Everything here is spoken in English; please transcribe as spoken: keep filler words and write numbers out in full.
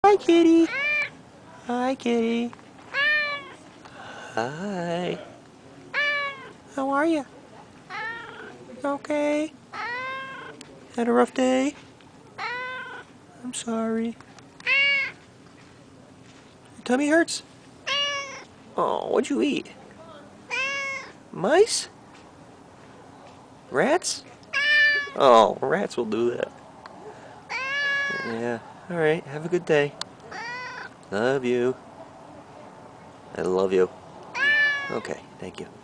Hi, kitty. Hi, kitty. Hi. How are you? Okay. Had a rough day? I'm sorry. Your tummy hurts? Oh, what'd you eat? Mice? Rats? Oh, rats will do that. Yeah. Alright, have a good day. Love you. I love you. Okay, thank you.